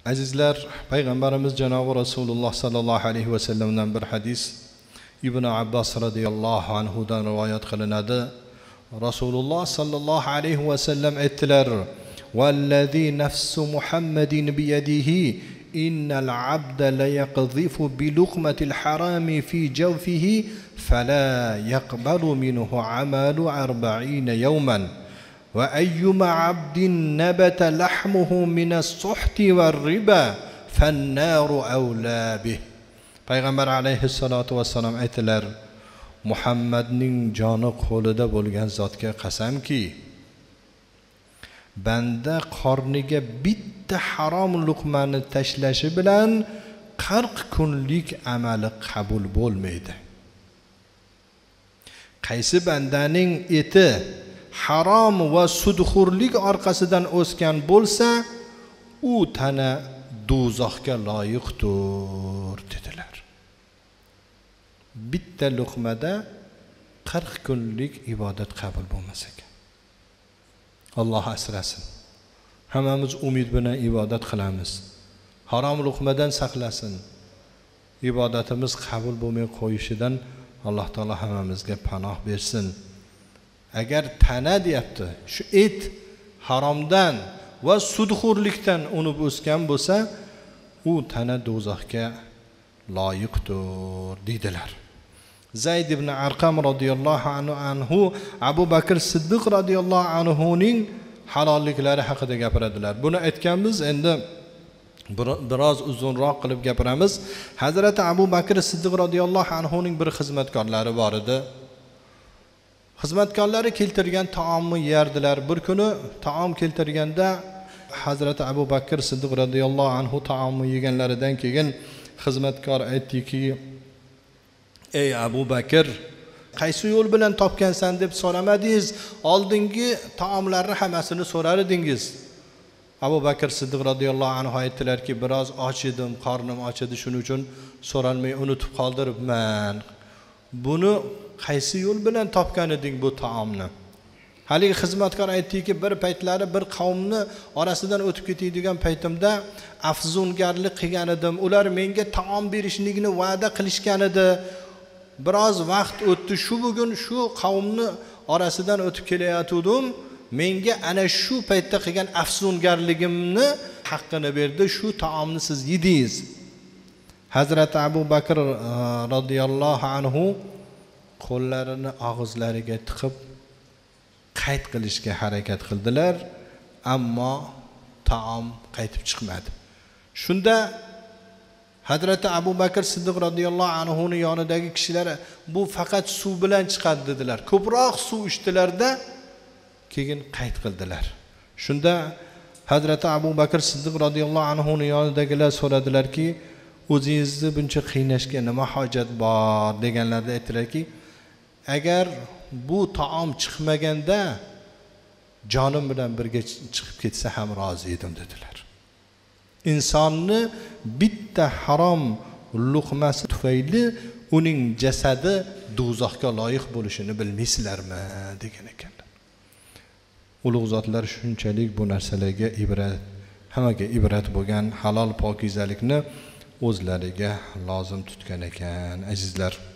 Azizlar, Payg'ambarimiz janobi Rasululloh sallallohu alayhi va sallamdan bir hadis Ibn Abbas radhiyallohu anhu dan rivoyat qilinadi. Rasululloh sallallohu alayhi va sallam aytdilar: "Vallazi nafsu Muhammadin biyadihi innal abda la yaqdhifu bi luqmatil harami fi jawfihi fala yaqbalu minhu amalu 40 yawman." وأيما عبد نبت لحمه من السحت والربا فالنار أولى به. Payg'ambar alayhissalatu vassalam aytdilar: Muhammadning joni qo'lida bo'lgan zotga qasamki, banda qorniga bitta harom luqmani tashlashi bilan 40 kunlik amali qabul bo'lmaydi. Qaysi bandaning eti harom va sudxurlik orqasidan o'sgan bo'lsa, u tana do'zaxga loyiqdir dedilar. Bitta luqmada 40 kunlik ibodat qabul bo'lmas ekan. Alloh asrasin. Hammamiz umid bilan ibodat qilamiz. Harom luqmadan saqlasin. Ibodatimiz qabul bo'lmay qo'yishidan Alloh taolo hammamizga panoh bersin. Agar tana deyapti, shu et haromdan va sudxurlikdan unib o'sgan bo'lsa, u tana do'zaxga loyiqdir dedilar. Zayd ibn Arqam radhiyallohu anhu Abu Bakr Siddiq radhiyallohu anhuning halolliklari haqida gapiradilar. Buni aytganmiz, endi biroz uzunroq qilib gapiramiz. Hazrati Abu Bakr Siddiq radhiyallohu anhuning bir xizmatkorlari bor edi. Xizmatkorlari keltirgan taomni yerdilar. Bir kuni taom keltirganda Hazrati Abu Bakr Siddiq radhiyallohu anhu taomni yeganlaridan keyin xizmatkor aytdiki: "Ey Abu Bakr, qaysi yo'l bilan topgansan deb so'ramadingiz? Oldingi taomlarni hammasini so'rar edingiz." Abu Bakr Siddiq radhiyallohu anhu aytdilarki: "Biroz och edim, qornim och edi, shuning uchun so'ralmay unutib qoldiribman. Buni qaysi yo'l bilan topgan eding bu taomni?" Haligi xizmatkor aytdiki: "Bir paytlari bir qavmni orasidan o'tib ketadigan paytimda afzungarlik qilgan edim. Ular menga taom berishligini va'da qilishgan edi. Biroz vaqt o'tdi, shu bugun shu qavmni orasidan o'tib kelayotgandim. Menga ana shu paytda qilgan afzungarligimni haqqini berdi. Shu taomni siz yedingiz." Hazrat Abu Bakr radhiyallohu anhu qo'llarini og'izlariga tiqib qayd qilishga harakat qildilar, ammo taom qaytib chiqmadi. Shunda Hazrat Abu Bakr Siddiq radhiyallohu anhuning yonidagi kishilar bu faqat suv bilan chiqadi dedilar. Ko'proq suv ichdilarda keyin qayd qildilar. Shunda Hazrat Abu Bakr Siddiq radhiyallohu anhuning yonidagilar so'radilarki: "O'zingizni buncha qiynashga nima hojat bor?" deganlarda aytdilarki: "Agar bu taom chiqmaganda jonim bilan birga chiqib ketsa ham rozi edim" dedilar. Insonni bitta harom luqmasi tufayli uning jasadi do'zaxga loyiq bo'lishini bilmaysizlarmi degan ekanlar. Ulug' zotlar shunchalik bu narsalarga ibrat, hammaga ibrat bo'lgan halol pokizalikni o'zlariga lozim tutgan ekan. Azizlar,